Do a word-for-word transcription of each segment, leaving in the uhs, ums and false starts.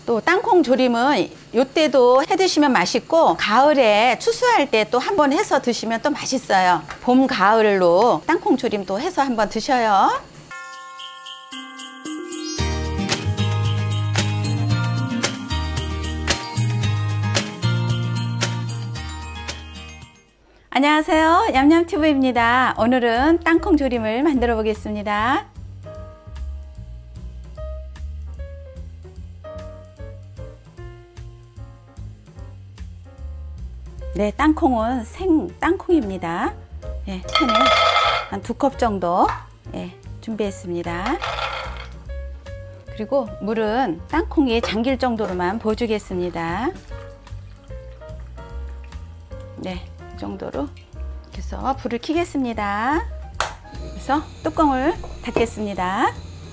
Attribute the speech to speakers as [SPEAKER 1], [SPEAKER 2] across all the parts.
[SPEAKER 1] 또 땅콩 조림은 요때도 해 드시면 맛있고 가을에 추수할 때 또 한번 해서 드시면 또 맛있어요. 봄, 가을로 땅콩 조림도 해서 한번 드셔요. 안녕하세요, 얌얌튜브입니다. 오늘은 땅콩 조림을 만들어 보겠습니다. 네, 땅콩은 생 땅콩입니다. 네, 팬에 한 두 컵 정도 네, 준비했습니다. 그리고 물은 땅콩이 잠길 정도로만 부어주겠습니다. 네, 이 정도로 이렇게 해서 불을 켜겠습니다. 그래서 뚜껑을 닫겠습니다.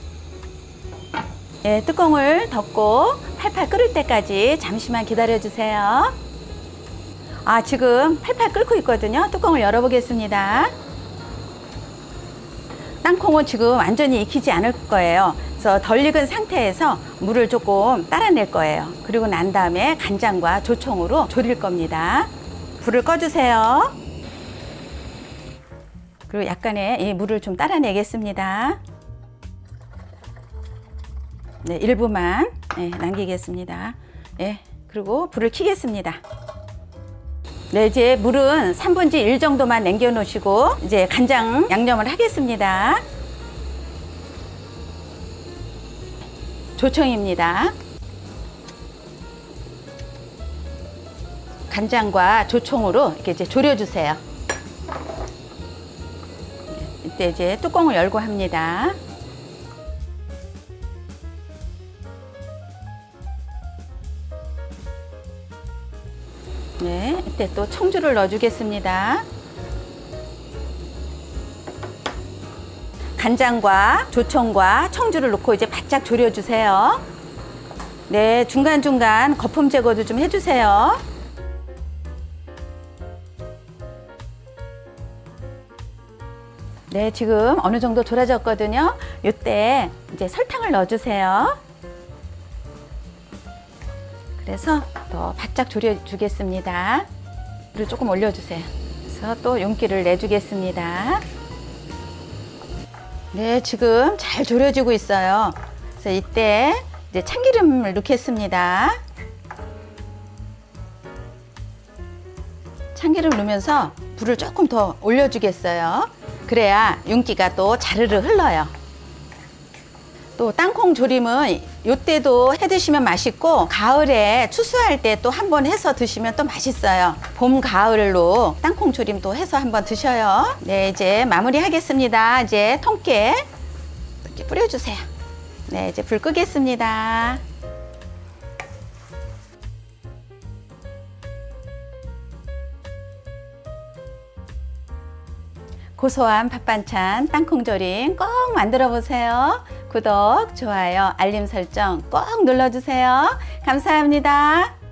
[SPEAKER 1] 네, 뚜껑을 덮고 팔팔 끓을 때까지 잠시만 기다려 주세요. 아, 지금 팔팔 끓고 있거든요. 뚜껑을 열어보겠습니다. 땅콩은 지금 완전히 익히지 않을 거예요. 그래서 덜 익은 상태에서 물을 조금 따라낼 거예요. 그리고 난 다음에 간장과 조청으로 졸일 겁니다. 불을 꺼주세요. 그리고 약간의 이 물을 좀 따라내겠습니다. 네, 일부만 네, 남기겠습니다. 네, 그리고 불을 켜겠습니다. 네, 이제 물은 삼분의 일 정도만 남겨 놓으시고 이제 간장 양념을 하겠습니다. 조청입니다. 간장과 조청으로 이렇게 이제 졸여주세요. 이때 이제 뚜껑을 열고 합니다. 네, 이때 또 청주를 넣어주겠습니다. 간장과 조청과 청주를 넣고 이제 바짝 졸여주세요. 네, 중간중간 거품 제거도 좀 해주세요. 네, 지금 어느 정도 졸아졌거든요. 이때 이제 설탕을 넣어주세요. 그래서 더 바짝 졸여주겠습니다. 물을 조금 올려주세요. 그래서 또 윤기를 내주겠습니다. 네, 지금 잘 졸여지고 있어요. 그래서 이때 이제 참기름을 넣겠습니다. 참기름 넣으면서 불을 조금 더 올려주겠어요. 그래야 윤기가 또 자르르 흘러요. 또 땅콩 조림은 요때도 해 드시면 맛있고 가을에 추수할 때 또 한번 해서 드시면 또 맛있어요. 봄, 가을로 땅콩 조림도 해서 한번 드셔요. 네, 이제 마무리 하겠습니다. 이제 통깨 이렇게 뿌려주세요. 네, 이제 불 끄겠습니다. 고소한 밥반찬 땅콩조림 꼭 만들어 보세요. 구독, 좋아요, 알림 설정 꼭 눌러주세요. 감사합니다.